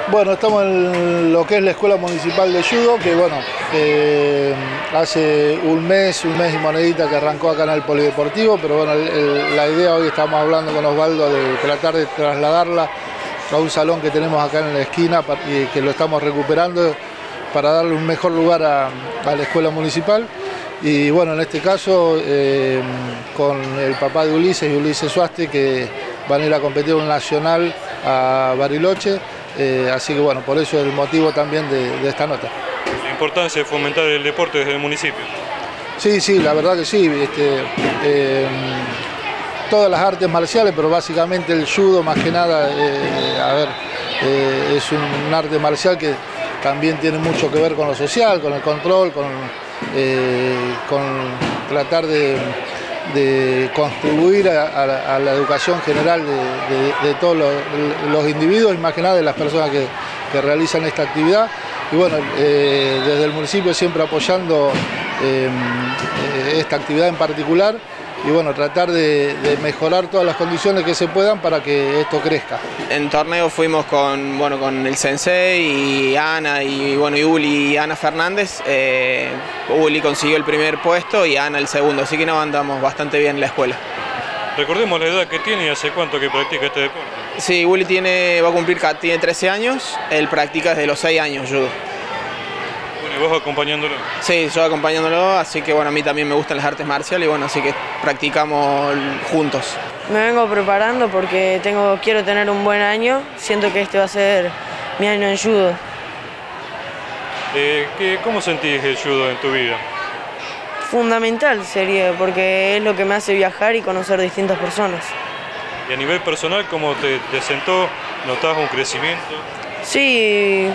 Bueno, estamos en lo que es la Escuela Municipal de Judo, que bueno, hace un mes y monedita que arrancó acá en el Polideportivo, pero bueno, la idea hoy estamos hablando con Osvaldo de tratar de trasladarla a un salón que tenemos acá en la esquina y que lo estamos recuperando para darle un mejor lugar a la Escuela Municipal. Y bueno, en este caso con el papá de Ulises y Ulises Suaste, que van a ir a competir un nacional a Bariloche. Así que bueno, por eso es el motivo también de esta nota. La importancia de fomentar el deporte desde el municipio. Sí, la verdad que sí. Todas las artes marciales, pero básicamente el judo más que nada, es un arte marcial que también tiene mucho que ver con lo social, con el control, con tratar de contribuir a la educación general de todos los individuos y más que nada de las personas que realizan esta actividad. Y bueno, desde el municipio siempre apoyando esta actividad en particular y bueno, tratar de mejorar todas las condiciones que se puedan para que esto crezca. En torneo fuimos con el Sensei y Ana y Uli y Ana Fernández. Uli consiguió el primer puesto y Ana el segundo, así que nos andamos bastante bien en la escuela. Recordemos la edad que tiene y hace cuánto que practica este deporte. Sí, Uli tiene 13 años, él practica desde los 6 años judo. ¿Y vos acompañándolo? Sí, yo acompañándolo, así que bueno, a mí también me gustan las artes marciales y bueno, así que practicamos juntos. Me vengo preparando porque quiero tener un buen año, siento que este va a ser mi año en judo. ¿Cómo sentís el judo en tu vida? Fundamental sería, porque es lo que me hace viajar y conocer distintas personas. ¿Y a nivel personal cómo te sentó? ¿Notás un crecimiento? Sí.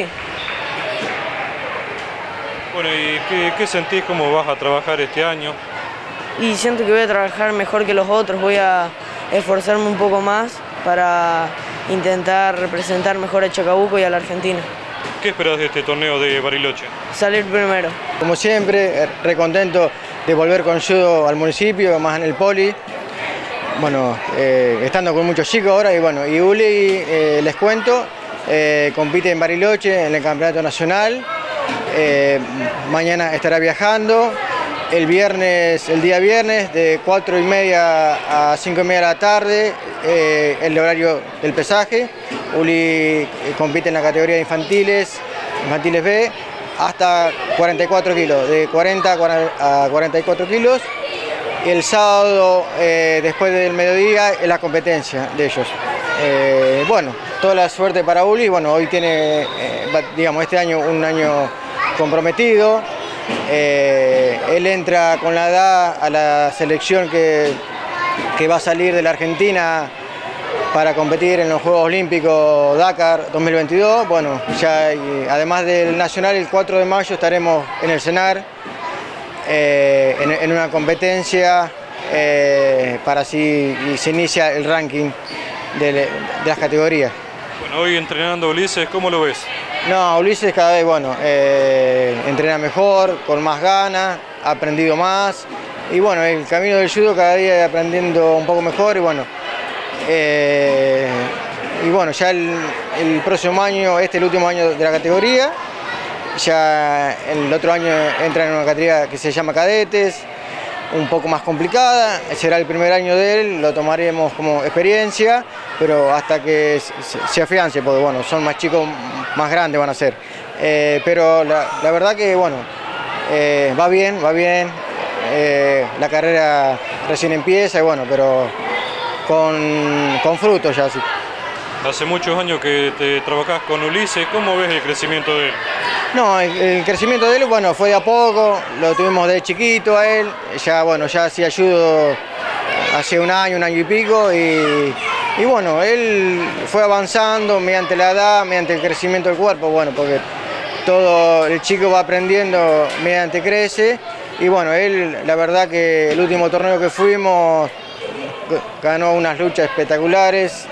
Bueno, ¿y qué sentís cómo vas a trabajar este año? Y siento que voy a trabajar mejor que los otros, voy a esforzarme un poco más para intentar representar mejor a Chacabuco y a la Argentina. ¿Qué esperás de este torneo de Bariloche? Salir primero. Como siempre, recontento de volver con judo al municipio, más en el poli. Bueno, estando con muchos chicos ahora y bueno, y Uli, les cuento, compite en Bariloche en el campeonato nacional. Mañana estará viajando. El día viernes, de 4:30 a 5:30 de la tarde, el horario del pesaje. Uli compite en la categoría de infantiles B, hasta 44 kilos, de 40 a 44 kilos. Y el sábado, después del mediodía, es la competencia de ellos. Bueno, toda la suerte para Uli. Bueno, hoy tiene, digamos, este año un año comprometido. Él entra con la edad a la selección que va a salir de la Argentina para competir en los Juegos Olímpicos Dakar 2022. Bueno, ya además del Nacional, el 4 de mayo estaremos en el CENAR en una competencia para así se inicia el ranking de las categorías. Bueno, hoy entrenando a Ulises, ¿cómo lo ves? No, Ulises cada vez, bueno, entrena mejor, con más ganas, ha aprendido más. Y bueno, el camino del judo cada día aprendiendo un poco mejor y bueno, ya el próximo año, el último año de la categoría. Ya el otro año entra en una categoría que se llama cadetes, un poco más complicada, será el primer año de él, lo tomaremos como experiencia, pero hasta que se afiance, porque bueno, son más chicos, más grandes van a ser. Pero la verdad que bueno, va bien, la carrera recién empieza y bueno, pero con frutos ya sí. Hace muchos años que te trabajás con Ulises, ¿cómo ves el crecimiento de él? No, el crecimiento de él, bueno, fue de a poco, lo tuvimos de chiquito a él, ya hacía judo hace un año y pico y bueno, él fue avanzando mediante la edad, mediante el crecimiento del cuerpo, bueno, porque todo el chico va aprendiendo mediante crece y bueno, él, la verdad que el último torneo que fuimos ganó unas luchas espectaculares.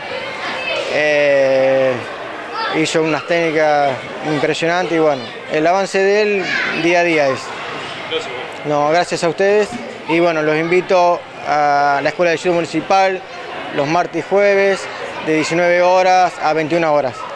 Hizo unas técnicas impresionantes y bueno, el avance de él día a día es. Gracias. No, gracias a ustedes y bueno, los invito a la Escuela de Judo Municipal los martes y jueves de 19 horas a 21 horas.